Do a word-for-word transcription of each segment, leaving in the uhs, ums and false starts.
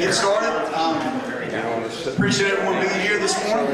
get started. Um, appreciate everyone being here this morning.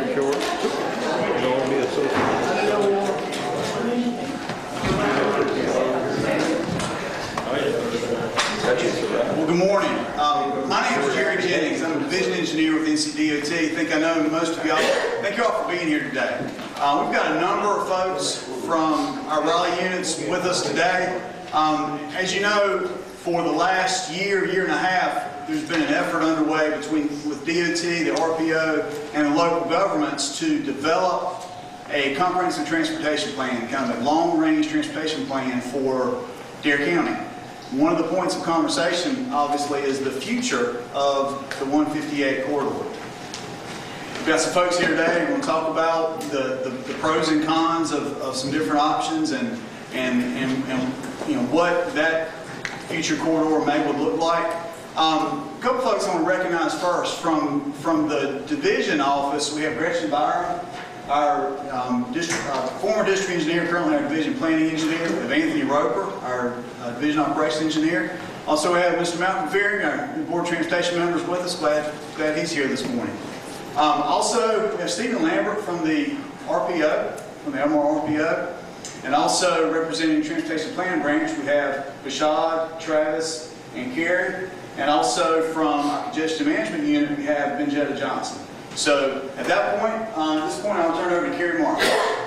Well, good morning. Um, my name is Jerry Jennings. I'm a division engineer with N C D O T. I think I know most of y'all. Thank you all for being here today. Uh, we've got a number of folks from our Raleigh units with us today. Um, as you know, for the last year, year and a half, there's been an effort underway between with D O T, the R P O, and the local governments to develop a comprehensive transportation plan, kind of a long-range transportation plan for Dare County. One of the points of conversation, obviously, is the future of the one fifty-eight corridor. We've got some folks here today who want to talk about the, the, the pros and cons of, of some different options and, and, and, and you know, what that future corridor may would look like. Um, a couple folks I want to recognize first. From, from the division office, we have Gretchen Byron, our um, district, uh, former district engineer, currently our division planning engineer. We have Anthony Roper, our uh, division operations engineer. Also we have Mister Malcolm Fearing, our board of transportation members with us. Glad, glad he's here this morning. Um, also, we have Stephen Lambert from the R P O, from the Elmore R P O. And also representing the Transportation Planning Branch, we have Bashad, Travis, and Carrie. And also from our Congestion Management Unit, we have Benjetta Johnson. So at that point, uh, at this point, I'll turn it over to Carrie Morrow.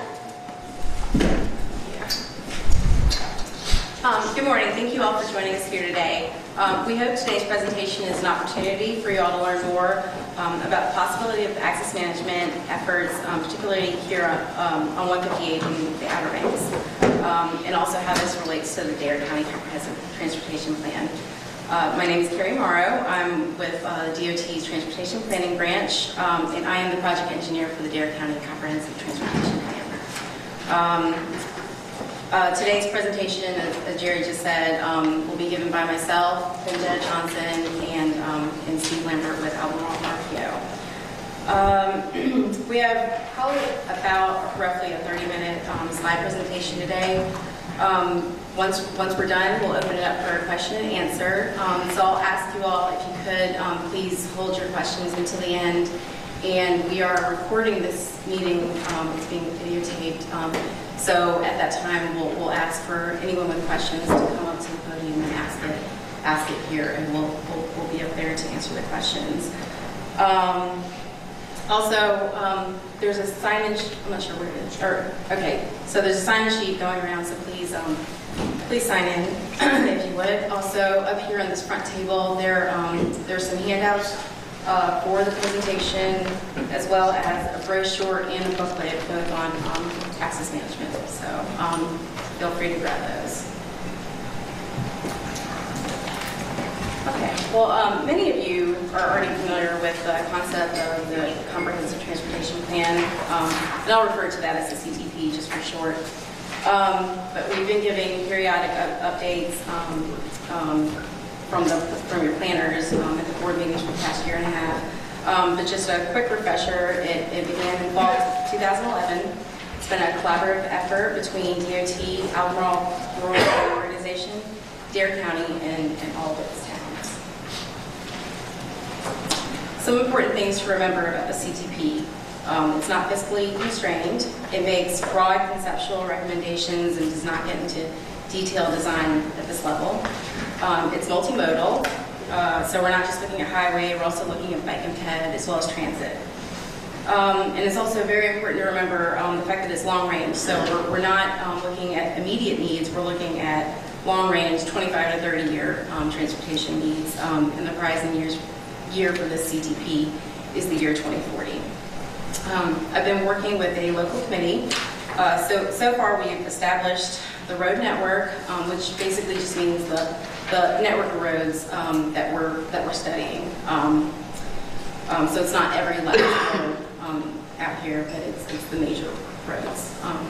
Um, good morning. Thank you all for joining us here today. Um, we hope today's presentation is an opportunity for you all to learn more um, about the possibility of access management efforts, um, particularly here on, um, on one fifty-eight in the Outer Banks, um, and also how this relates to the Dare County Comprehensive Transportation Plan. Uh, my name is Carrie Morrow. I'm with uh, the D O T's Transportation Planning Branch, um, and I am the project engineer for the Dare County Comprehensive Transportation Plan. Um, uh, today's presentation, as, as Jerry just said, um, will be given by myself, Benjetta Johnson, and, um, and Steve Lambert with Albemarle R P O. Um, we have probably about roughly a thirty minute um, slide presentation today. Um, Once, once we're done, we'll open it up for a question and answer. Um, so I'll ask you all, if you could, um, please hold your questions until the end. And we are recording this meeting. Um, it's being videotaped. Um, so at that time, we'll, we'll ask for anyone with questions to come up to the podium and ask it, ask it here, and we'll, we'll, we'll be up there to answer the questions. Um, Also, um, there's a signage, I'm not sure where it is, or, okay, so there's a sign-in sheet going around, so please, um, please sign in if you would. Also, up here on this front table, there, um, there's some handouts uh, for the presentation, as well as a brochure and a booklet both on um, access management, so um, feel free to grab those. Okay, well, um, many of you are already familiar with the concept of the Comprehensive Transportation Plan, um, and I'll refer to that as the C T P just for short. Um, but we've been giving periodic up updates um, um, from, the, from your planners um, at the board meetings for the past year and a half. Um, but just a quick refresher, it, it began in fall two thousand eleven. It's been a collaborative effort between D O T, Albemarle Rural Organization, Dare County, and, and all of its towns. Some important things to remember about the C T P. Um, it's not fiscally constrained. It makes broad conceptual recommendations and does not get into detailed design at this level. Um, it's multimodal, uh, so we're not just looking at highway, we're also looking at bike and ped as well as transit. Um, and it's also very important to remember um, the fact that it's long range, so we're, we're not um, looking at immediate needs, we're looking at long range, twenty-five to thirty year um, transportation needs, um, and the horizon years year for this C T P is the year twenty forty. Um, I've been working with a local committee. Uh, so, so far we've established the road network, um, which basically just means the, the network of roads um, that, we're, that we're studying. Um, um, so it's not every last road um, out here, but it's, it's the major roads. Um,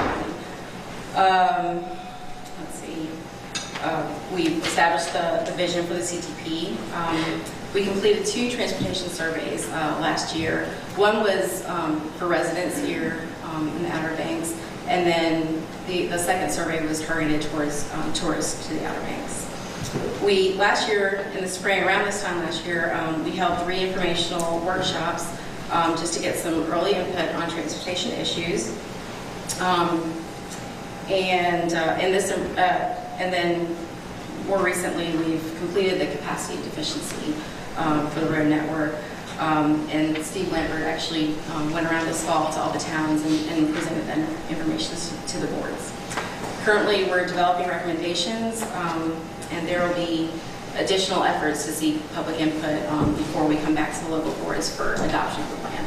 um, let's see. Uh, we established the, the vision for the C T P. Um, we completed two transportation surveys uh, last year. One was um, for residents here um, in the Outer Banks, and then the, the second survey was targeted towards um, tourists to the Outer Banks. We, last year, in the spring, around this time last year, um, we held three informational workshops um, just to get some early input on transportation issues. Um, and, uh, and, this, uh, and then more recently, we've completed the capacity deficiency um, for the road network. Um, and Steve Lambert actually um, went around this fall to all the towns and, and presented that information to, to the boards. Currently, we're developing recommendations, um, and there will be additional efforts to seek public input um, before we come back to the local boards for adoption of the plan.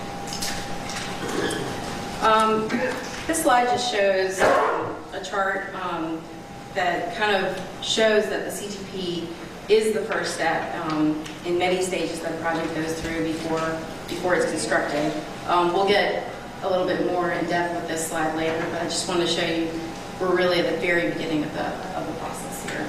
Um, this slide just shows a chart um, that kind of shows that the C T P is the first step um, in many stages that a project goes through before, before it's constructed. Um, we'll get a little bit more in depth with this slide later, but I just want to show you we're really at the very beginning of the, of the process here.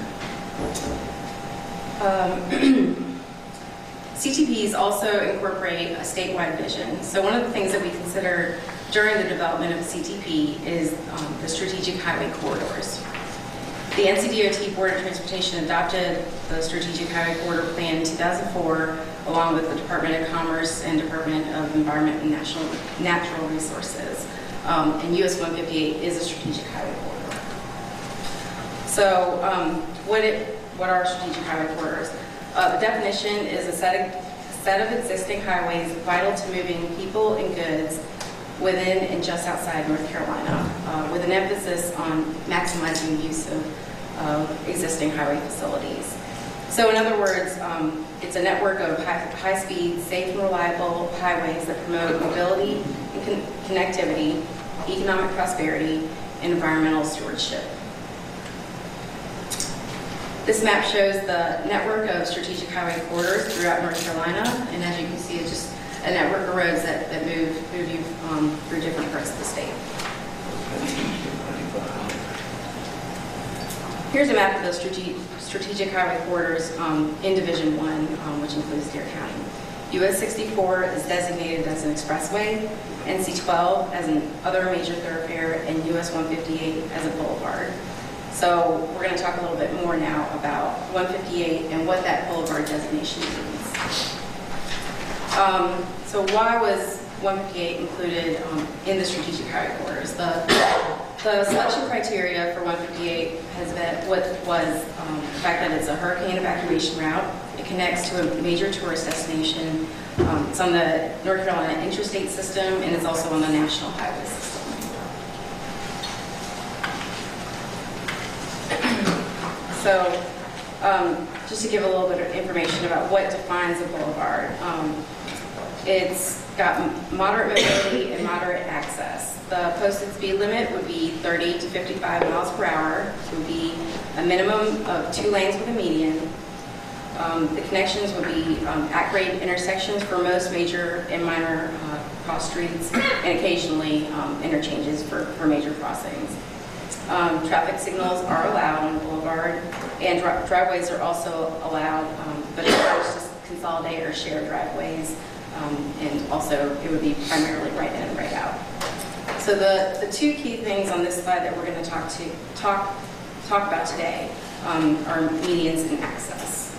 Um, C T Ps also incorporate a statewide vision. So one of the things that we consider during the development of a C T P is um, the strategic highway corridors. The N C D O T Board of Transportation adopted the Strategic Highway Corridor Plan in two thousand four, along with the Department of Commerce and Department of Environment and National, Natural Resources. Um, and U S one fifty-eight is a strategic highway corridor. So um, what, it, what are strategic highway corridors? Uh, the definition is a set, of, set of existing highways vital to moving people and goods within and just outside North Carolina, uh, with an emphasis on maximizing the use of, of existing highway facilities. So in other words, um, it's a network of high, high-speed, safe and reliable highways that promote mobility and con connectivity, economic prosperity, and environmental stewardship. This map shows the network of strategic highway corridors throughout North Carolina, and as you can see, it's just a network of roads that, that move, move you um, through different parts of the state. Here's a map of the strategic, strategic highway corridors um, in Division one, um, which includes Dare County. U S sixty-four is designated as an expressway, N C twelve as an other major thoroughfare, and U S one fifty-eight as a boulevard. So we're going to talk a little bit more now about one fifty-eight and what that boulevard designation means. Um, so why was one fifty-eight included um, in the strategic highway corridors? The, the selection criteria for one fifty-eight has been what was um, the fact that it's a hurricane evacuation route. It connects to a major tourist destination. Um, it's on the North Carolina interstate system, and it's also on the national highway system. So um, just to give a little bit of information about what defines a boulevard. Um, It's got moderate mobility and moderate access. The posted speed limit would be thirty to fifty-five miles per hour. It would be a minimum of two lanes with a median. Um, the connections would be um, at-grade intersections for most major and minor uh, cross streets, and occasionally um, interchanges for, for major crossings. Um, traffic signals are allowed on the boulevard, and dri driveways are also allowed, um, but it's hard to consolidate or share driveways. Um, and also, it would be primarily right in and right out. So the, the two key things on this slide that we're going to talk to talk talk about today um, are medians and access.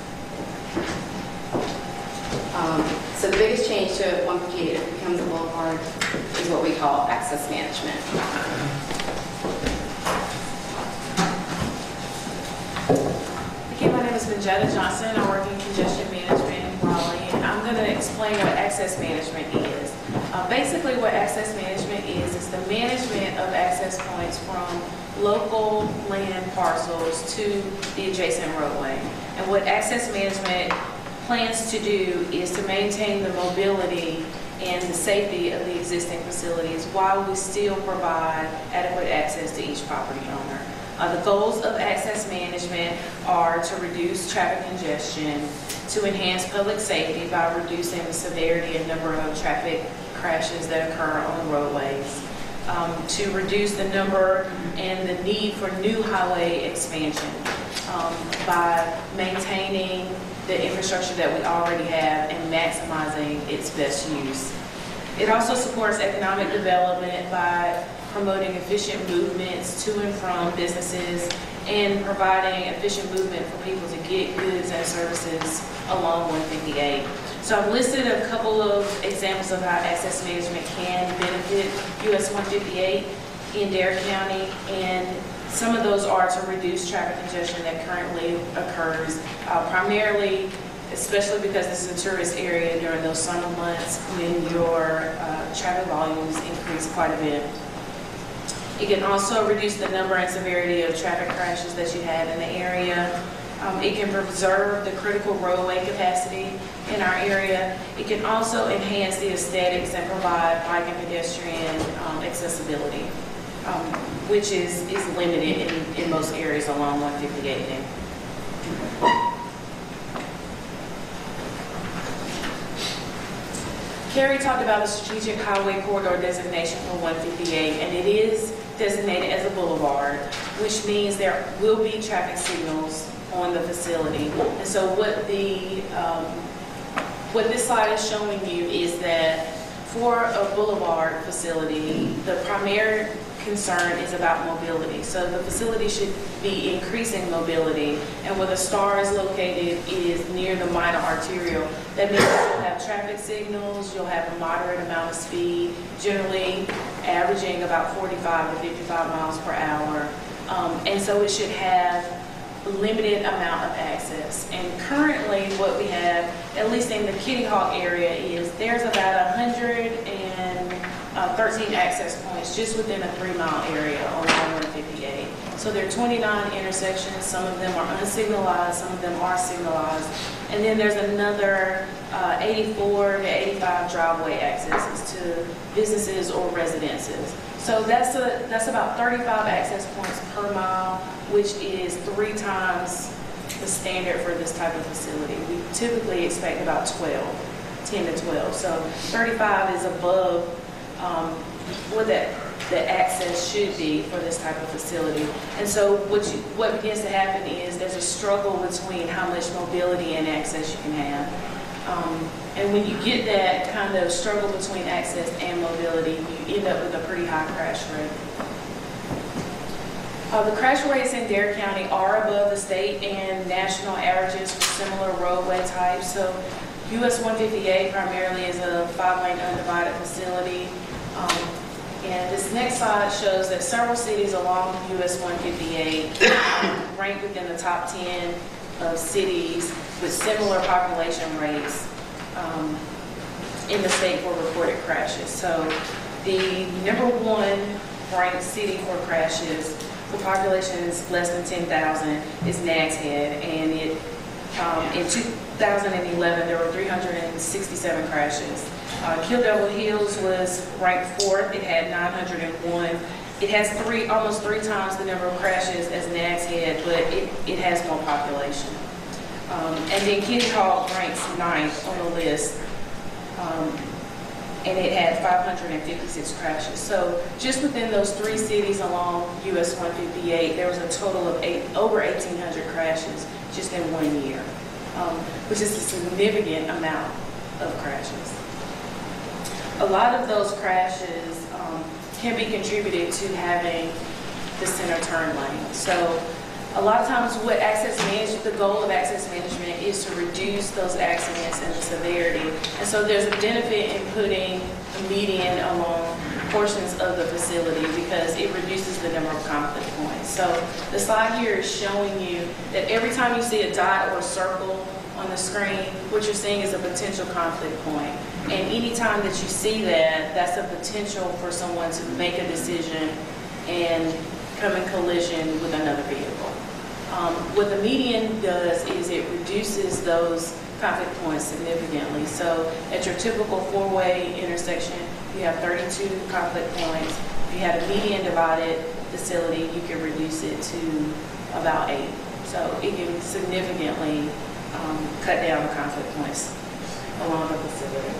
Um, so the biggest change to one fifty-eight, if it becomes a boulevard, is what we call access management. Again, my name is Benjetta Johnson. I work in congestion management in Raleigh. I'm going to explain what access management is. Uh, basically what access management is, is the management of access points from local land parcels to the adjacent roadway. And what access management plans to do is to maintain the mobility and the safety of the existing facilities while we still provide adequate access to each property owner. Uh, the goals of access management are to reduce traffic congestion, to enhance public safety by reducing the severity and number of traffic crashes that occur on the roadways, um, to reduce the number and the need for new highway expansion um, by maintaining the infrastructure that we already have and maximizing its best use. It also supports economic development by promoting efficient movements to and from businesses and providing efficient movement for people to get goods and services along one fifty-eight. So I've listed a couple of examples of how access management can benefit U S one fifty-eight in Dare County, and some of those are to reduce traffic congestion that currently occurs, uh, primarily, especially because this is a tourist area during those summer months when your uh, traffic volumes increase quite a bit. It can also reduce the number and severity of traffic crashes that you have in the area. Um, it can preserve the critical roadway capacity in our area. It can also enhance the aesthetics and provide bike and pedestrian um, accessibility, um, which is, is limited in, in most areas along one fifty-eight. Carrie talked about the strategic highway corridor designation for one fifty-eight, and it is designated as a boulevard, which means there will be traffic signals on the facility. And so what the um, what this slide is showing you is that for a boulevard facility, the primary concern is about mobility. So the facility should be increasing mobility, and where the star is located is near the minor arterial. That means you'll have traffic signals, you'll have a moderate amount of speed, generally averaging about forty-five to fifty-five miles per hour. Um, and so it should have limited amount of access. And currently what we have, at least in the Kitty Hawk area, is there's about one hundred thirteen access points just within a three mile area along one fifty-eight. So there are twenty-nine intersections. Some of them are unsignalized, some of them are signalized. And then there's another uh, eighty-four to eighty-five driveway accesses to businesses or residences. So that's a that's about thirty-five access points per mile, which is three times the standard for this type of facility. We typically expect about twelve, ten to twelve. So thirty-five is above um, what that the access should be for this type of facility. And so what you, what begins to happen is there's a struggle between how much mobility and access you can have. Um, and when you get that kind of struggle between access and mobility, you end up with a pretty high crash rate. Uh, the crash rates in Dare County are above the state and national averages for similar roadway types. So U S one fifty-eight primarily is a five-lane undivided facility. Um, and this next slide shows that several cities along U S one fifty-eight rank within the top ten of cities with similar population rates um, in the state for reported crashes. So the number one ranked city for crashes for populations less than ten thousand is Nags Head, and it um, in two thousand eleven there were three hundred sixty-seven crashes. Uh, Kill Devil Hills was ranked fourth. It had nine hundred one. It has three, almost three times the number of crashes as Nags Head, but it, it has more population. Um, and then Kitty Hawk ranks ninth on the list, um, and it had five hundred fifty-six crashes. So just within those three cities along U S one fifty-eight, there was a total of eight, over eighteen hundred crashes just in one year, um, which is a significant amount of crashes. A lot of those crashes um, can be contributed to having the center turn lane. So a lot of times what access management, the goal of access management is to reduce those accidents and the severity. And so there's a benefit in putting a median along portions of the facility because it reduces the number of conflict points. So the slide here is showing you that every time you see a dot or a circle on the screen, what you're seeing is a potential conflict point. And anytime that you see that, that's a potential for someone to make a decision and come in collision with another vehicle. Um, what the median does is it reduces those conflict points significantly. So at your typical four-way intersection, you have thirty-two conflict points. If you had a median divided facility, you can reduce it to about eight. So it can significantly um, cut down the conflict points along the facility.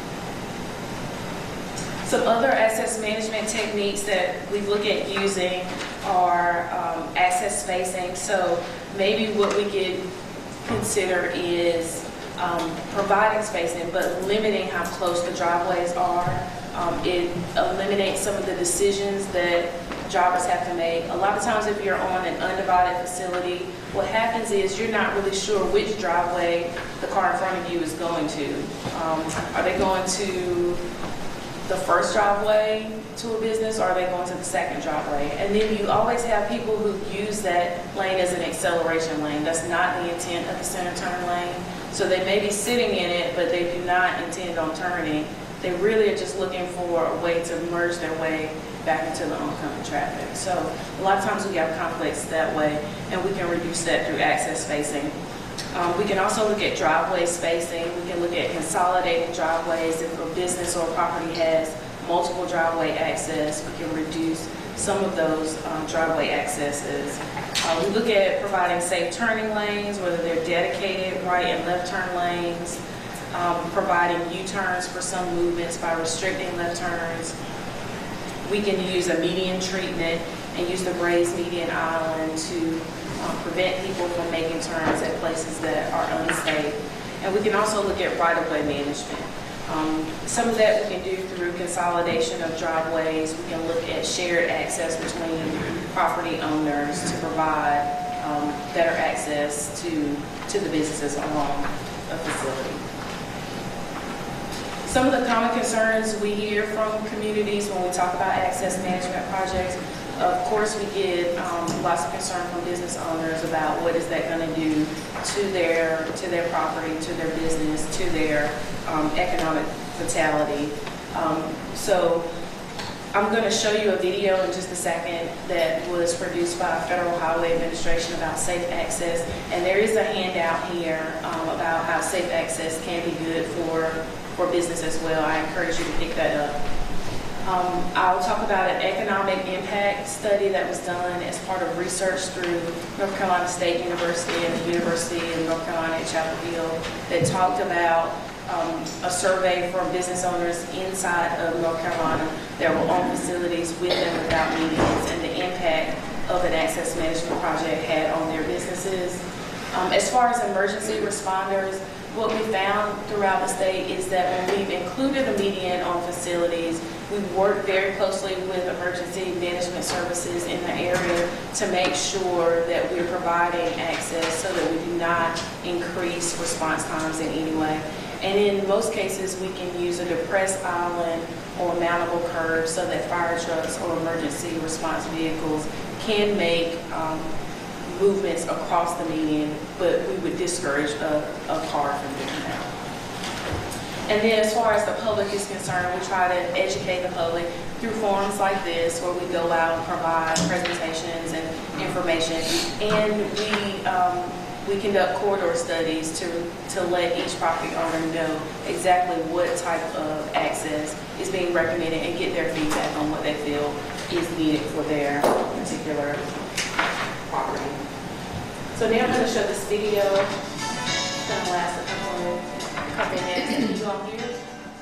Some other access management techniques that we look at using are um, access spacing. So maybe what we could consider is um, providing spacing, but limiting how close the driveways are. Um, it eliminates some of the decisions that drivers have to make. A lot of times if you're on an undivided facility, what happens is you're not really sure which driveway the car in front of you is going to. Um, are they going to the first driveway to a business, or are they going to the second driveway? And then you always have people who use that lane as an acceleration lane. That's not the intent of the center turn lane. So they may be sitting in it, but they do not intend on turning. They really are just looking for a way to merge their way back into the oncoming traffic. So a lot of times we have conflicts that way, and we can reduce that through access spacing. Um, we can also look at driveway spacing. We can look at consolidating driveways. If a business or a property has multiple driveway access, we can reduce some of those um, driveway accesses. Uh, we look at providing safe turning lanes, whether they're dedicated right and left turn lanes, um, providing U-turns for some movements by restricting left turns. We can use a median treatment and use the raised median island to um, prevent people from making turns at places that are unsafe. And we can also look at right-of-way management. Um, some of that we can do through consolidation of driveways. We can look at shared access between property owners to provide um, better access to, to the businesses along a facility. Some of the common concerns we hear from communities when we talk about access management projects, of course we get um, lots of concern from business owners about what is that going to do to their, to their property, to their business, to their um, economic vitality. Um, so I'm going to show you a video in just a second that was produced by Federal Highway Administration about safe access, and there is a handout here um, about how safe access can be good for for business as well. I encourage you to pick that up. Um, I'll talk about an economic impact study that was done as part of research through North Carolina State University and the University of North Carolina at Chapel Hill that talked about um, a survey for business owners inside of North Carolina that were on facilities with and without medians, and the impact of an access management project had on their businesses. Um, as far as emergency responders, what we found throughout the state is that when we've included a median on facilities, we've worked very closely with emergency management services in the area to make sure that we're providing access so that we do not increase response times in any way. And in most cases, we can use a depressed island or mountable curb so that fire trucks or emergency response vehicles can make um, movements across the median, but we would discourage a, a car from doing that. And then as far as the public is concerned, we try to educate the public through forums like this where we go out and provide presentations and information, and we um, we conduct corridor studies to, to let each property owner know exactly what type of access is being recommended and get their feedback on what they feel is needed for their particular property. So now I'm going to show this video. It's going to last a couple of, couple of minutes. Can you all hear it?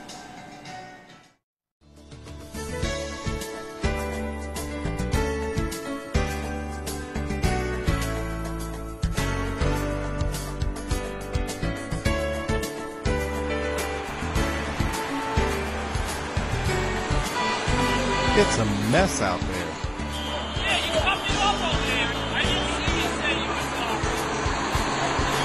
It's a mess out there. Yeah, you cut me off over there. I didn't see you say you were sorry.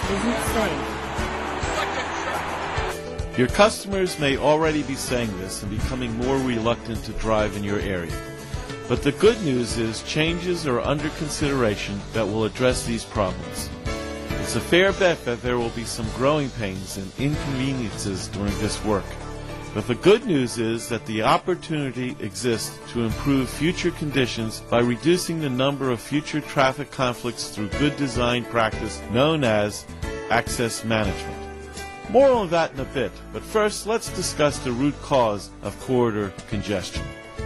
This isn't safe. Your customers may already be saying this and becoming more reluctant to drive in your area. But the good news is changes are under consideration that will address these problems. It's a fair bet that there will be some growing pains and inconveniences during this work. But the good news is that the opportunity exists to improve future conditions by reducing the number of future traffic conflicts through good design practice known as access management. More on that in a bit, but first let's discuss the root cause of corridor congestion.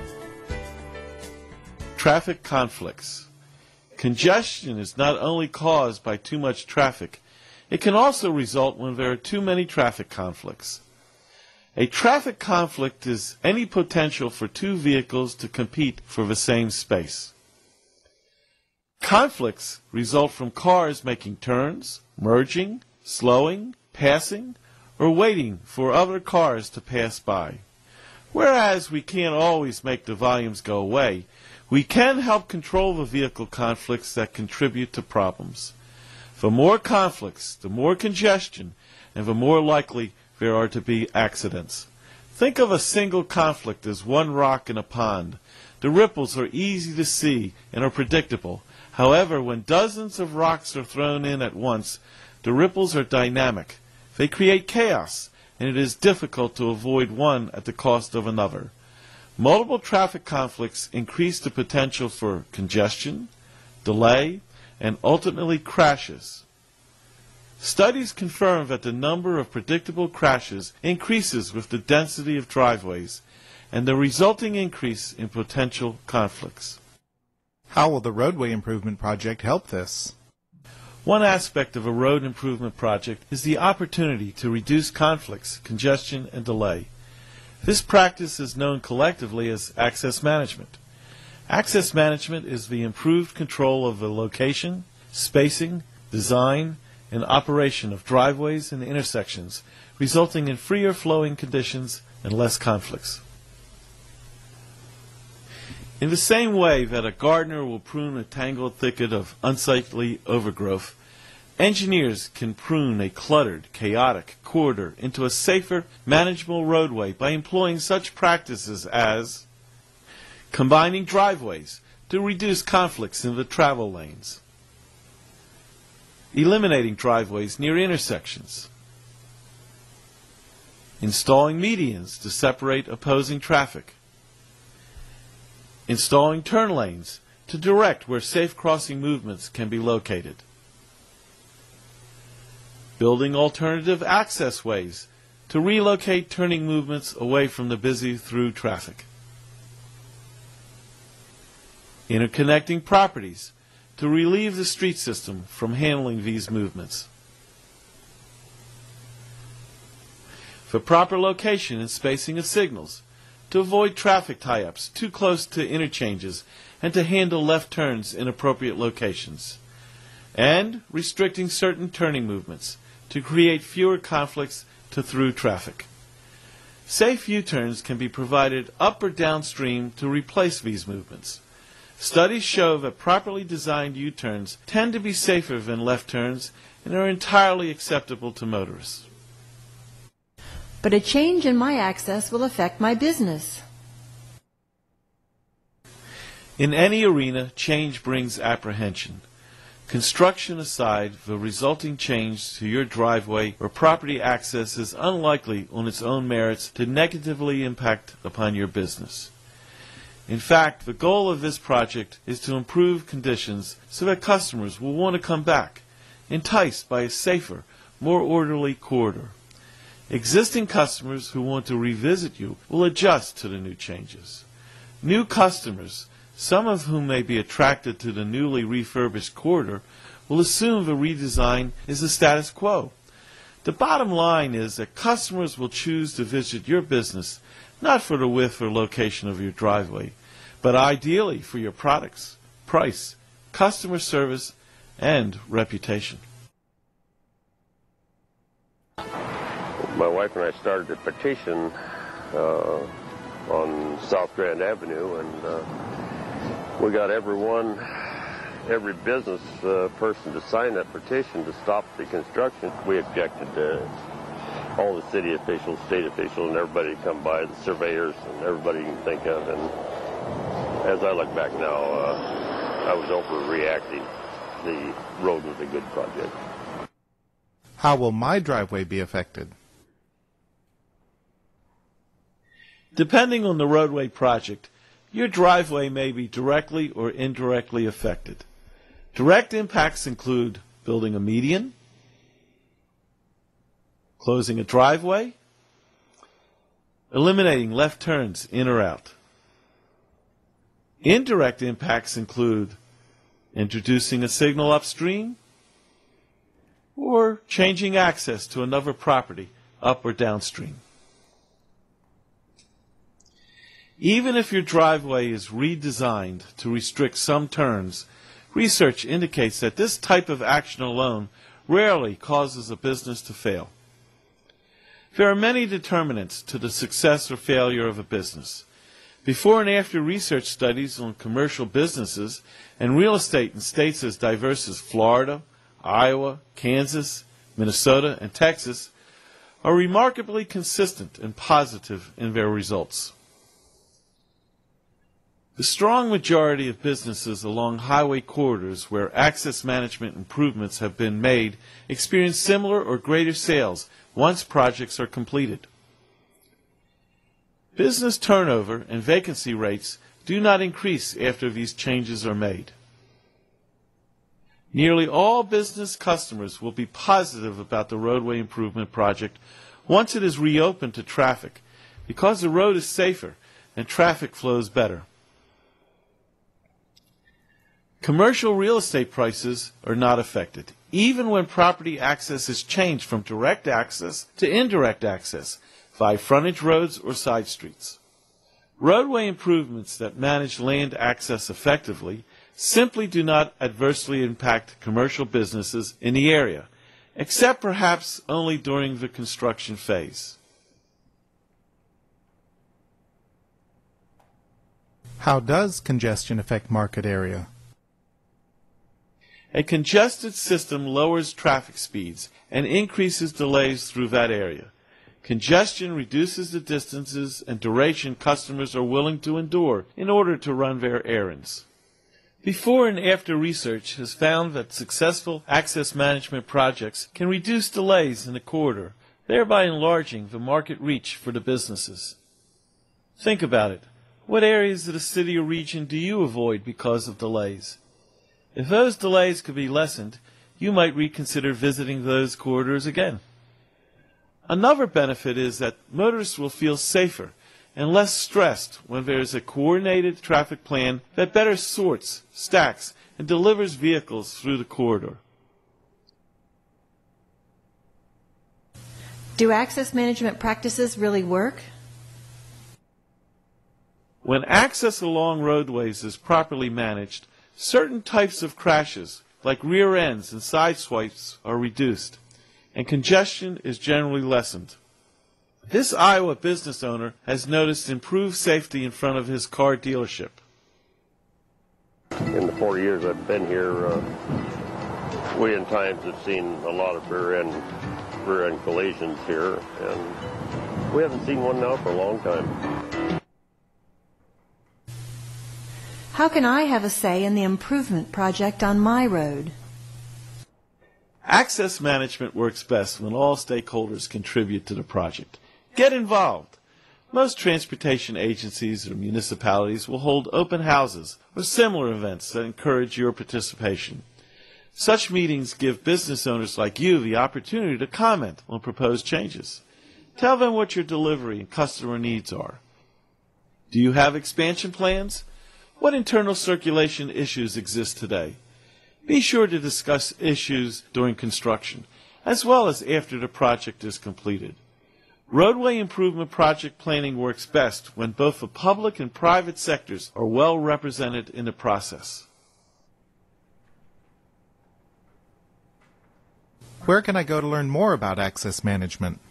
Traffic conflicts. Congestion is not only caused by too much traffic, it can also result when there are too many traffic conflicts. A traffic conflict is any potential for two vehicles to compete for the same space. Conflicts result from cars making turns, merging, slowing, passing, or waiting for other cars to pass by. Whereas we can't always make the volumes go away, We can help control the vehicle conflicts that contribute to problems. The more conflicts, the more congestion, and the more likely there are to be accidents. Think of a single conflict as one rock in a pond. The ripples are easy to see and are predictable. However, when dozens of rocks are thrown in at once, the ripples are dynamic. They create chaos, and it is difficult to avoid one at the cost of another. Multiple traffic conflicts increase the potential for congestion, delay, and ultimately crashes. Studies confirm that the number of predictable crashes increases with the density of driveways and the resulting increase in potential conflicts. How will the roadway improvement project help this? One aspect of a road improvement project is the opportunity to reduce conflicts, congestion, and delay. This practice is known collectively as access management. Access management is the improved control of the location, spacing, design, and operation of driveways and intersections, resulting in freer flowing conditions and less conflicts. In the same way that a gardener will prune a tangled thicket of unsightly overgrowth, engineers can prune a cluttered, chaotic corridor into a safer, manageable roadway by employing such practices as combining driveways to reduce conflicts in the travel lanes, eliminating driveways near intersections, installing medians to separate opposing traffic, installing turn lanes to direct where safe crossing movements can be located, building alternative access ways to relocate turning movements away from the busy through traffic, interconnecting properties to relieve the street system from handling these movements. For proper location and spacing of signals, to avoid traffic tie-ups too close to interchanges and to handle left turns in appropriate locations, and restricting certain turning movements to create fewer conflicts to through traffic. Safe U-turns can be provided up or downstream to replace these movements. Studies show that properly designed U-turns tend to be safer than left turns and are entirely acceptable to motorists. But a change in my access will affect my business. In any arena, change brings apprehension. Construction aside, the resulting change to your driveway or property access is unlikely on its own merits to negatively impact upon your business. In fact, the goal of this project is to improve conditions so that customers will want to come back, enticed by a safer, more orderly corridor. Existing customers who want to revisit you will adjust to the new changes. New customers, some of whom may be attracted to the newly refurbished corridor, will assume the redesign is the status quo. The bottom line is that customers will choose to visit your business not for the width or location of your driveway, but ideally for your products, price, customer service, and reputation. My wife and I started a petition uh, on South Grand Avenue, and uh, we got everyone, every business uh, person to sign that petition to stop the construction. We objected to all the city officials, state officials, and everybody to come by, the surveyors, and everybody you can think of. And as I look back now, uh, I was overreacting. The road was a good project. How will my driveway be affected? Depending on the roadway project, your driveway may be directly or indirectly affected. Direct impacts include building a median, closing a driveway, eliminating left turns in or out. Indirect impacts include introducing a signal upstream or changing access to another property up or downstream. Even if your driveway is redesigned to restrict some turns, research indicates that this type of action alone rarely causes a business to fail. There are many determinants to the success or failure of a business. Before and after research studies on commercial businesses and real estate in states as diverse as Florida, Iowa, Kansas, Minnesota, and Texas are remarkably consistent and positive in their results. The strong majority of businesses along highway corridors where access management improvements have been made experience similar or greater sales once projects are completed. Business turnover and vacancy rates do not increase after these changes are made. Nearly all business customers will be positive about the roadway improvement project once it is reopened to traffic because the road is safer and traffic flows better. Commercial real estate prices are not affected, even when property access is changed from direct access to indirect access via frontage roads or side streets. Roadway improvements that manage land access effectively simply do not adversely impact commercial businesses in the area, except perhaps only during the construction phase. How does congestion affect market area? A congested system lowers traffic speeds and increases delays through that area. Congestion reduces the distances and duration customers are willing to endure in order to run their errands. Before and after research has found that successful access management projects can reduce delays in the corridor, thereby enlarging the market reach for the businesses. Think about it. What areas of the city or region do you avoid because of delays? If those delays could be lessened, you might reconsider visiting those corridors again. Another benefit is that motorists will feel safer and less stressed when there is a coordinated traffic plan that better sorts, stacks, and delivers vehicles through the corridor. Do access management practices really work? When access along roadways is properly managed, certain types of crashes, like rear ends and side swipes, are reduced, and congestion is generally lessened. This Iowa business owner has noticed improved safety in front of his car dealership. In the four years I've been here, uh, we in times have seen a lot of rear end, rear end collisions here, and we haven't seen one now for a long time. How can I have a say in the improvement project on my road? Access management works best when all stakeholders contribute to the project. Get involved. Most transportation agencies or municipalities will hold open houses or similar events that encourage your participation. Such meetings give business owners like you the opportunity to comment on proposed changes. Tell them what your delivery and customer needs are. Do you have expansion plans? What internal circulation issues exist today? Be sure to discuss issues during construction, as well as after the project is completed. Roadway improvement project planning works best when both the public and private sectors are well represented in the process. Where can I go to learn more about access management?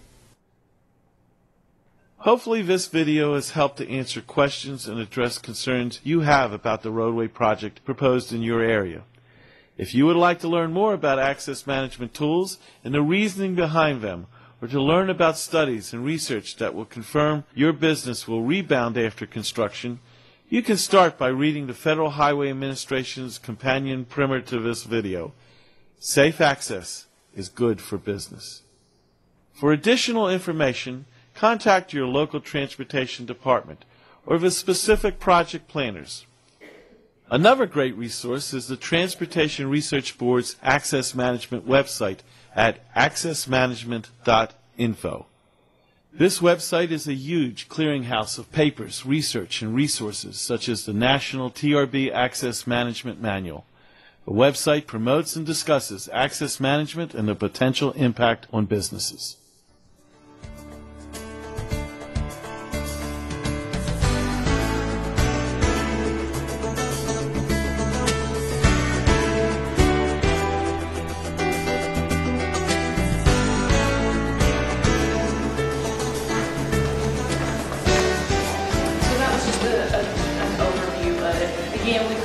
Hopefully this video has helped to answer questions and address concerns you have about the roadway project proposed in your area. If you would like to learn more about access management tools and the reasoning behind them, or to learn about studies and research that will confirm your business will rebound after construction, you can start by reading the Federal Highway Administration's companion primer to this video. Safe access is good for business. For additional information, contact your local transportation department or the specific project planners. Another great resource is the Transportation Research Board's Access Management website at access management dot info. This website is a huge clearinghouse of papers, research, and resources such as the National T R B Access Management Manual. The website promotes and discusses access management and the potential impact on businesses.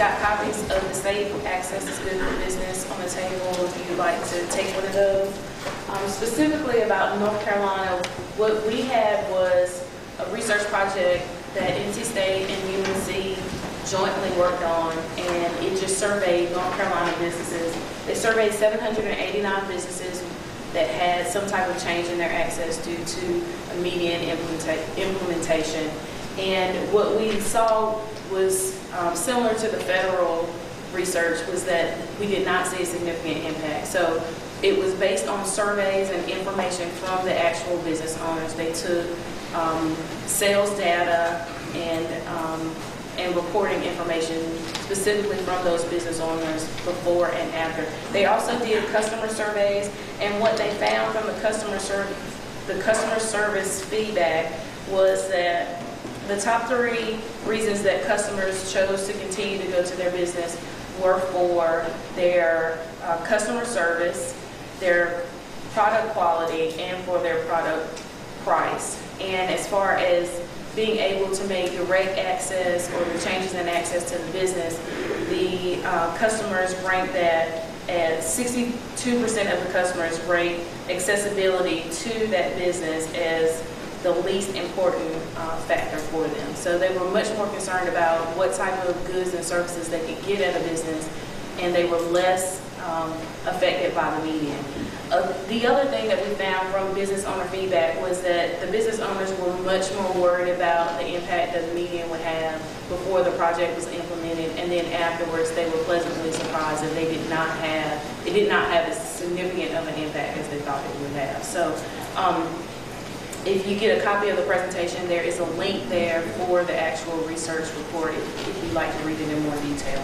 got copies of the state Access is Good for Business on the table if you'd like to take one of those. Um, specifically about North Carolina, what we had was a research project that N C State and U N C jointly worked on, and it just surveyed North Carolina businesses. They surveyed seven hundred eighty-nine businesses that had some type of change in their access due to a median implementa implementation. And what we saw was um, similar to the federal research, was that we did not see a significant impact. So it was based on surveys and information from the actual business owners. They took um, sales data and um, and reporting information specifically from those business owners before and after. They also did customer surveys, and what they found from the customer service, the customer service feedback was that the top three reasons that customers chose to continue to go to their business were for their uh, customer service, their product quality, and for their product price. And as far as being able to make direct access or the changes in access to the business, the uh, customers rank that at sixty-two percent of the customers rate accessibility to that business as the least important uh, factor for them. So they were much more concerned about what type of goods and services they could get at a business, and they were less um, affected by the median. Uh, the other thing that we found from business owner feedback was that the business owners were much more worried about the impact that the median would have before the project was implemented, and then afterwards they were pleasantly surprised that they did not have, it did not have as significant of an impact as they thought it would have. So um, if you get a copy of the presentation, there is a link there for the actual research report if, if you'd like to read it in more detail.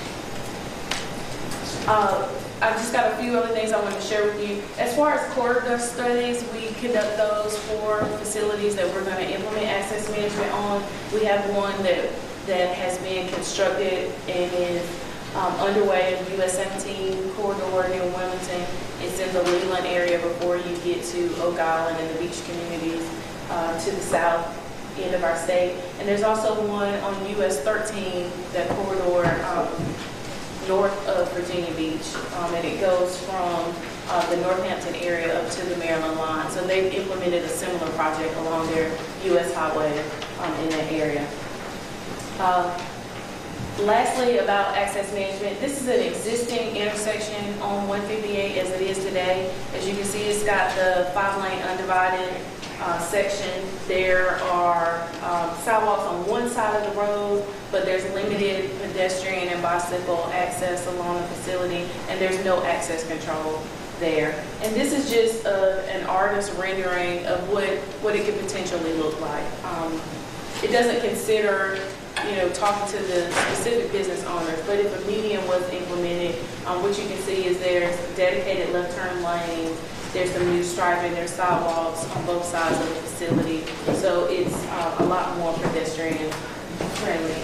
Uh, I've just got a few other things I want to share with you. As far as core studies, we conduct those for facilities that we're going to implement access management on. We have one that, that has been constructed and is um, underway in U S seventeen corridor near Wilmington. It's in the Leland area before you get to Oak Island and the beach communities uh, to the south end of our state. And there's also one on U S thirteen, that corridor um, north of Virginia Beach, um, and it goes from uh, the Northampton area up to the Maryland line. So they've implemented a similar project along their U S highway um, in that area. Uh, lastly, about access management, this is an existing intersection on one fifty-eight as it is today. As you can see, it's got the five-lane undivided Uh, section. There are um, sidewalks on one side of the road, but there's limited pedestrian and bicycle access along the facility, and there's no access control there. And this is just uh, an artist's rendering of what, what it could potentially look like. Um, it doesn't consider, you know, talking to the specific business owners, but if a median was implemented, um, what you can see is there's dedicated left turn lanes. There's some new striping, there's sidewalks on both sides of the facility. So it's uh, a lot more pedestrian friendly.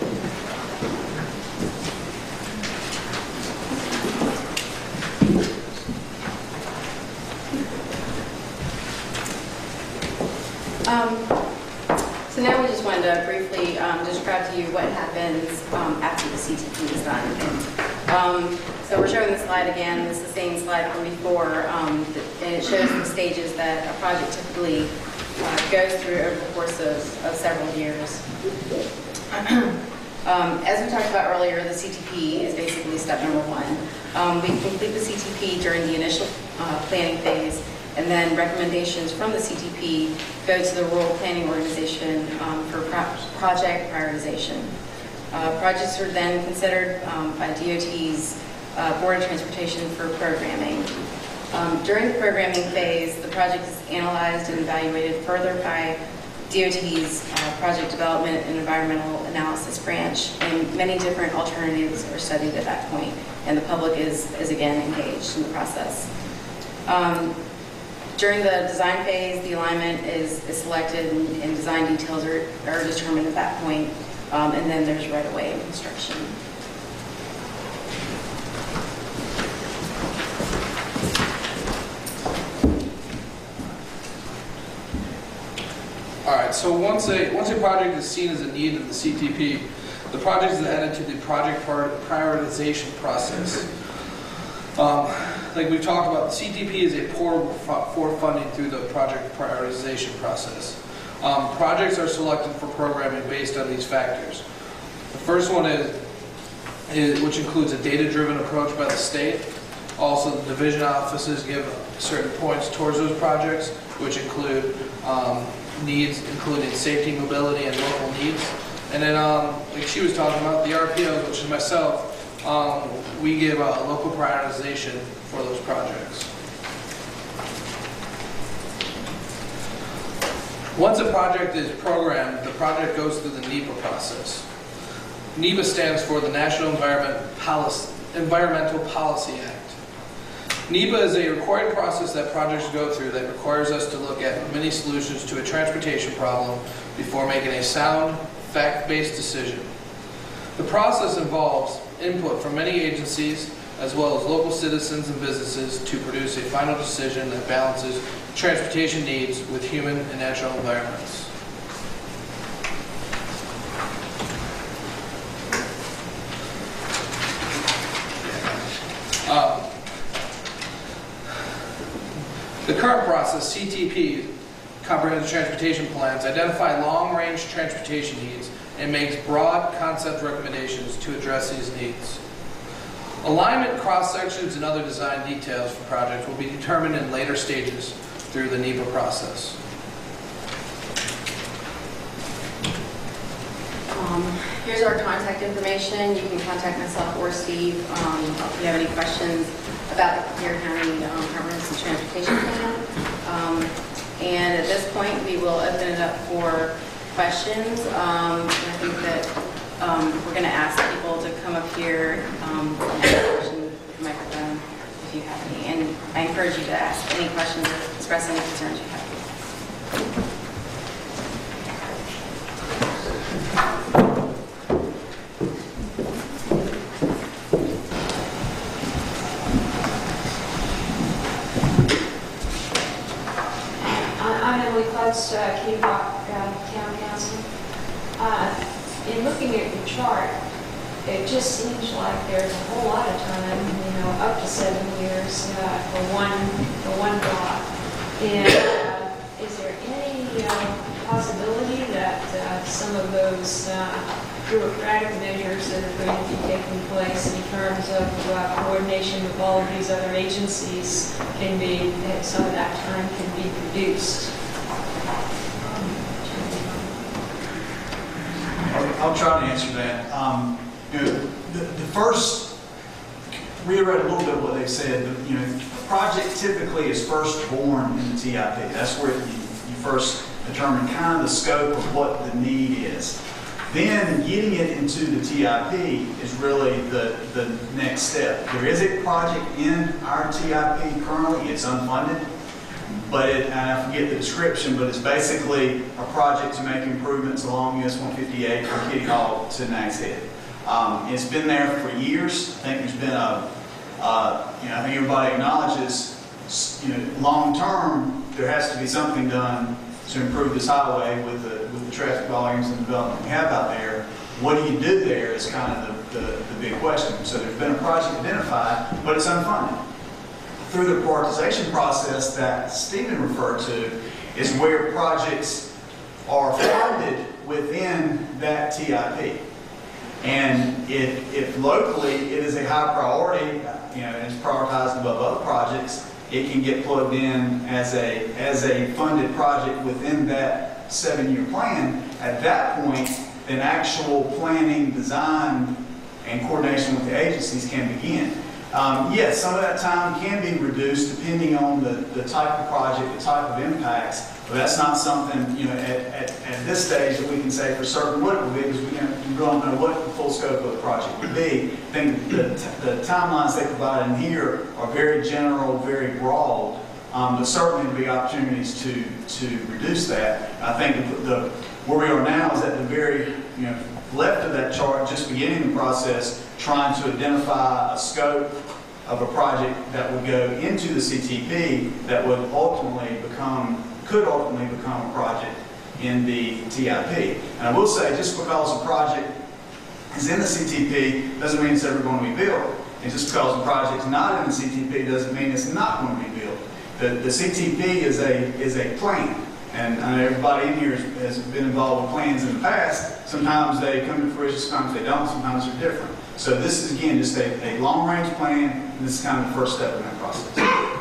Um, so now we just wanted to briefly um, describe to you what happens um, after the C T P is done. Um, so we're showing the slide again. This is the same slide from before, um, and it shows the stages that a project typically uh, goes through over the course of, of several years. um, as we talked about earlier, the C T P is basically step number one. Um, we complete the C T P during the initial uh, planning phase, and then recommendations from the C T P go to the Rural Planning Organization um, for pro project prioritization. Uh, projects are then considered um, by D O T's uh, Board of Transportation for programming. Um, during the programming phase, the project is analyzed and evaluated further by D O T's uh, Project Development and Environmental Analysis branch, and many different alternatives are studied at that point, and the public is, is again engaged in the process. Um, During the design phase, the alignment is, is selected and, and design details are, are determined at that point, um, and then there's right-of-way construction. All right, so once a, once a project is seen as a need of the C T P, The project is added to the project prioritization process. Um, like we've talked about, the C T P is a portal for funding through the project prioritization process. Um, projects are selected for programming based on these factors. The first one is, is which includes a data-driven approach by the state. Also, the division offices give certain points towards those projects, which include um, needs, including safety, mobility, and local needs. And then, um, like she was talking about, the R P Os, which is myself, um, we give a uh, local prioritization for those projects. Once a project is programmed, the project goes through the NEPA process. NEPA stands for the National Environment Policy, Environmental Policy Act. NEPA is a required process that projects go through that requires us to look at many solutions to a transportation problem before making a sound, fact-based decision. The process involves input from many agencies as well as local citizens and businesses to produce a final decision that balances transportation needs with human and natural environments. Um, the current process, C T P, Comprehensive Transportation Plans, identify long-range transportation needs and makes broad concept recommendations to address these needs. Alignment, cross-sections, and other design details for projects will be determined in later stages through the NEPA process. Um, here's our contact information. You can contact myself or Steve um, if you have any questions about the Collier County um, Comprehensive Transportation Plan. Um, and at this point, we will open it up for questions. Um, and I think that um, we're going to ask people to come up here um, and ask questions with the microphone if you have any. And I encourage you to ask any questions or express any concerns you have. I'm Emily Klutz, uh, Keweenaw uh, Town Council. Uh, in looking at your chart, it just seems like there's a whole lot of time, you know, up to seven years uh, for one for one block. And uh, is there any uh, possibility that uh, some of those uh, bureaucratic measures that are going to be taking place in terms of uh, coordination with all of these other agencies can be, that some of that time can be reduced? I'll, I'll try to answer that. Um, you know, the, the first, reiterate a little bit what they said. The, you know, the project typically is first born in the T I P. That's where you, you first determine kind of the scope of what the need is. Then getting it into the T I P is really the, the next step. There is a project in our T I P currently. It's unfunded, but it, and I forget the description, but it's basically a project to make improvements along U S one fifty-eight from Kitty Hawk to Nags Head. Um, it's been there for years. I think there's been a, uh, you know, I think everybody acknowledges, you know, long term there has to be something done to improve this highway with the with the traffic volumes and development we have out there. What do you do there is kind of the, the, the big question. So there's been a project identified, but it's unfunded. Through the prioritization process that Stephen referred to is where projects are funded within that T I P. And if, if locally it is a high priority, you know, and it's prioritized above other projects, it can get plugged in as a, as a funded project within that seven-year plan. At that point, then actual planning, design, and coordination with the agencies can begin. Um, yes, some of that time can be reduced depending on the, the type of project, the type of impacts, but that's not something, you know, at, at, at this stage that we can say for certain what it will be, because we, can, we don't know what the full scope of the project would be. I think the, the timelines they provide in here are very general, very broad, um, but certainly there will be opportunities to, to reduce that. I think the, the, where we are now is at the very, you know, left of that chart, just beginning the process, trying to identify a scope of a project that would go into the C T P that would ultimately become, could ultimately become a project in the T I P. And I will say, just because a project is in the C T P doesn't mean it's ever going to be built. And just because the project's not in the C T P doesn't mean it's not going to be built. The, the C T P is a, is a plan. And I know everybody in here has been involved with plans in the past. Sometimes they come to fruition, sometimes they don't, sometimes they're different. So this is, again, just a, a long-range plan, and this is kind of the first step in that process.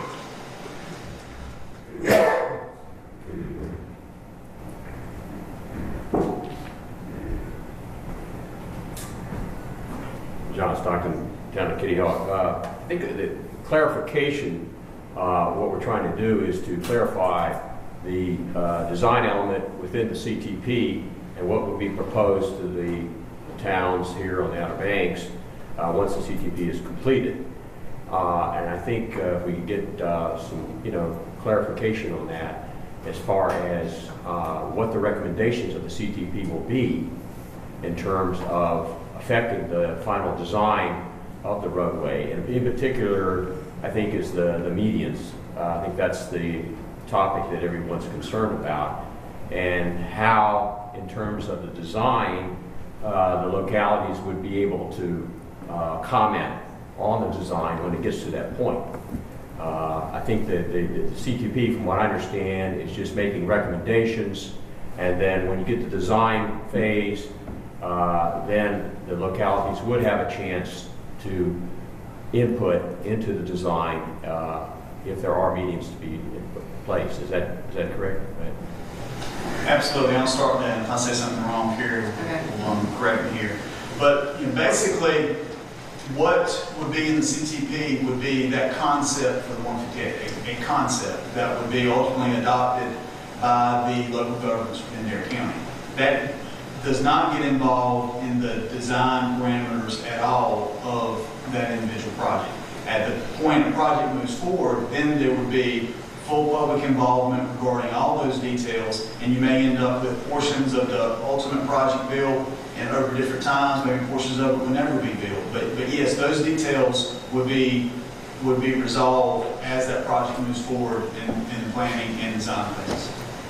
John Stockton, Town of Kitty Hawk. Uh, I think that the clarification, uh, what we're trying to do is to clarify the uh, design element within the C T P and what would be proposed to the, the towns here on the Outer Banks uh, once the C T P is completed. Uh, and I think uh, if we can get uh, some, you know, clarification on that as far as uh, what the recommendations of the C T P will be in terms of affecting the final design of the roadway. And in particular, I think is the, the medians. Uh, I think that's the topic that everyone's concerned about, and how, in terms of the design, uh, the localities would be able to uh, comment on the design when it gets to that point. Uh, I think that the, the C T P, from what I understand, is just making recommendations, and then when you get to the design phase, uh, then the localities would have a chance to input into the design uh, if there are meetings to be in place. Is that is that correct? Right. Absolutely. I'll start with that. If I say something wrong here, okay, we'll um, correct me here. But you know, basically, what would be in the C T P would be that concept for the one fifty-eight, a, a concept that would be ultimately adopted by the local governments within their county. That does not get involved in the design parameters at all of that individual project. At the point the project moves forward, then there would be full public involvement regarding all those details, and you may end up with portions of the ultimate project built and over different times, maybe portions of it would never be built. But, but yes, those details would be would be resolved as that project moves forward in, in the planning and design phase.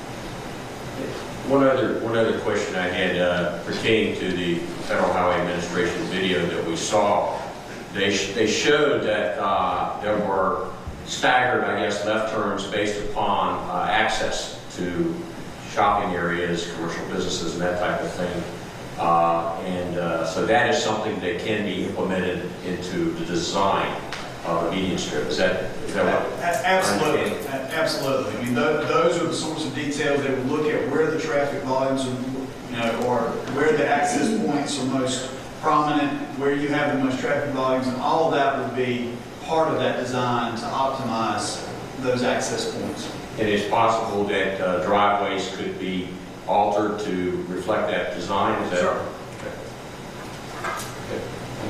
One other one other question I had uh, pertaining to the Federal Highway Administration video that we saw. They sh they showed that uh, there were staggered, I guess, left turns based upon uh, access to shopping areas, commercial businesses, and that type of thing. Uh, and uh, so that is something that can be implemented into the design of the median strip. Is that, is that what? Absolutely. Absolutely. I mean, th those are the sorts of details that would look at where the traffic volumes are, you know, or where the access points are most prominent, where you have the most traffic volumes, and all of that would be part of that design to optimize those access points. It is possible that uh, driveways could be altered to reflect that design? Is that sure. Okay. Okay.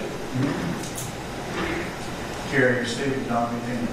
Mm-hmm. Gary or Steve, Don, anything?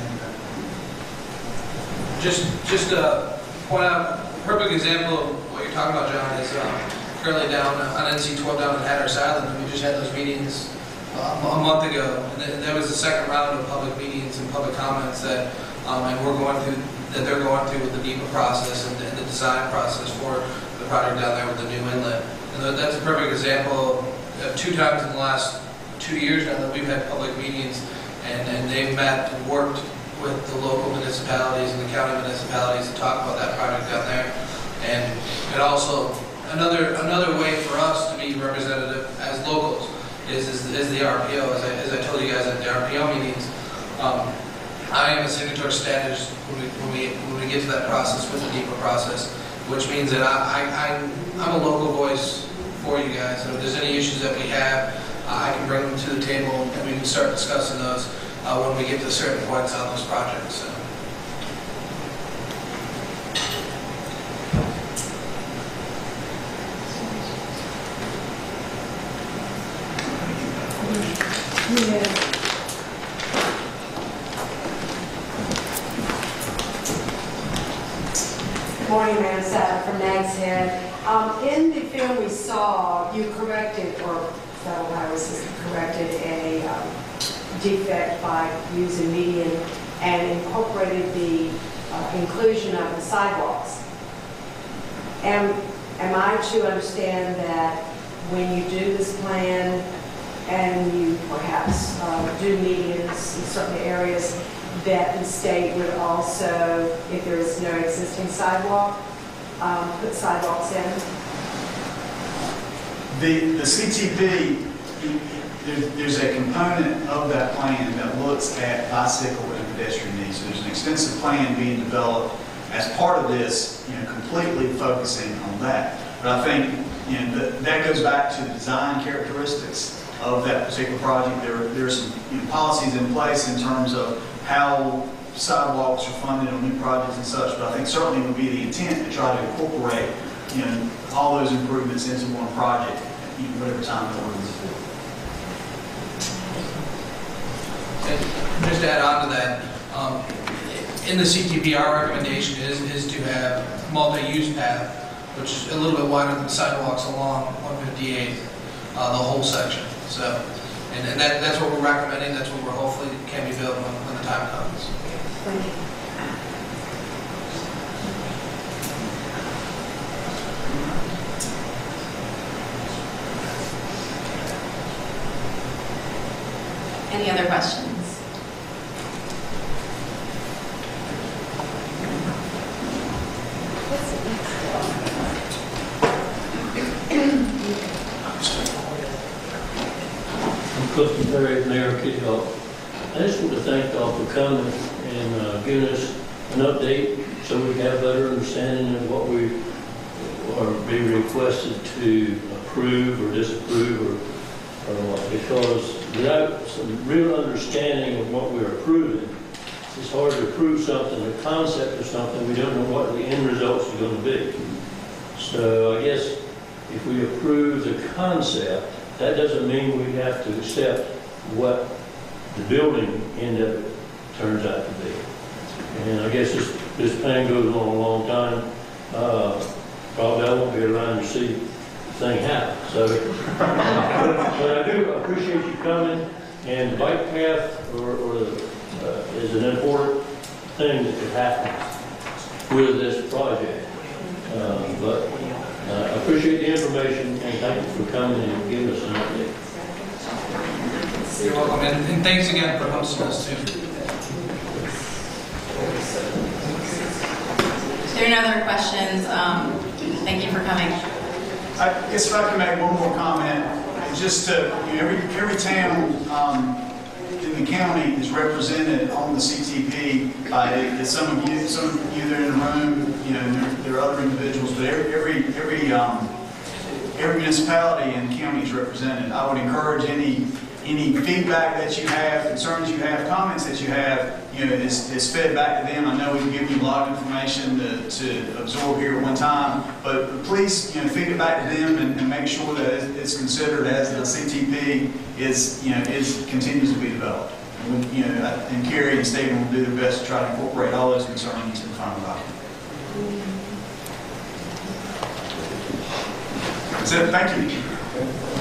Just, just to point out, a perfect example of what you're talking about, John, is um, currently down on N C twelve down at Hatteras Island. We just had those meetings uh, a month ago, and th that was the second round of public meetings and public comments that, um, and we're going through, that they're going through with the D E P A process and the, and the design process for the project down there with the new inlet. And that's a perfect example of two times in the last two years now that we've had public meetings, and, and they've met and worked with the local municipalities and the county municipalities to talk about that project down there. And it also, another another way for us to be representative as locals is, is, is the R P O. As I, as I told you guys at the R P O meetings, um, I am a signatory status when we, when, we, when we get to that process with the D E P A process, which means that I, I, I'm, I'm a local voice for you guys. And if there's any issues that we have, uh, I can bring them to the table and we can start discussing those uh, when we get to certain points on those projects. So. Yeah. Good morning, ma'am. Sarah from Nags Head. Um, in the film we saw, you corrected, or Federal Highway System corrected a um, defect by using median and incorporated the uh, inclusion of the sidewalks. Am, am I to understand that when you do this plan and you perhaps uh, do medians in certain areas, that the state would also, if there is no existing sidewalk, um, put sidewalks in? The, the C T P, there, there's a component of that plan that looks at bicycle and pedestrian needs. So there's an extensive plan being developed as part of this, you know, completely focusing on that. But I think, you know, that, that goes back to the design characteristics of that particular project. There, there are some, you know, policies in place in terms of how sidewalks are funded on new projects and such, but I think certainly it would be the intent to try to incorporate, you know, all those improvements into one project, you know, whatever time that was. And just to add on to that, um, in the C T P, our recommendation is, is to have multi-use path, which is a little bit wider than sidewalks along one fifty-eight, uh, the whole section. So, and, and that, that's what we're recommending. That's what we're hopefully can be built when, when the time comes. Thank you. Any other questions? I'm Clifton Perry, Mayor of Kitty Hawk. I just want to thank y'all for coming and uh, giving us an update so we have a better understanding of what we are being requested to approve or disapprove or, or what. Because without some real understanding of what we're approving, it's hard to approve something, the concept of something, we don't know what the end results are going to be. So I guess if we approve the concept, that doesn't mean we have to accept what the building end of it turns out to be. And I guess this, this plan goes on a long time. Uh, probably I won't be around to see the thing happen. So, but I do appreciate you coming. And the bike path or, or the, uh, is an important thing that could happen with this project. Uh, but uh, I appreciate the information and thank you for coming and giving us an update. You're welcome, and, and thanks again for hosting us too. If there are no other questions, um, thank you for coming. I guess if I can make one more comment, just to, you know, every, every town um, in the county is represented on the C T P by some of you, some of you that are in the room, you know, there, there are other individuals, but every, every, every, um, every municipality in the county is represented. I would encourage any Any feedback that you have, concerns you have, comments that you have, you know, is, is fed back to them. I know we've given you a lot of information to, to absorb here at one time, but please, you know, feed it back to them and, and make sure that it's considered as the C T P is, you know, is continues to be developed. And, we, you know, and Carrie and Stephen will do their best to try to incorporate all those concerns into the final document. So, thank you.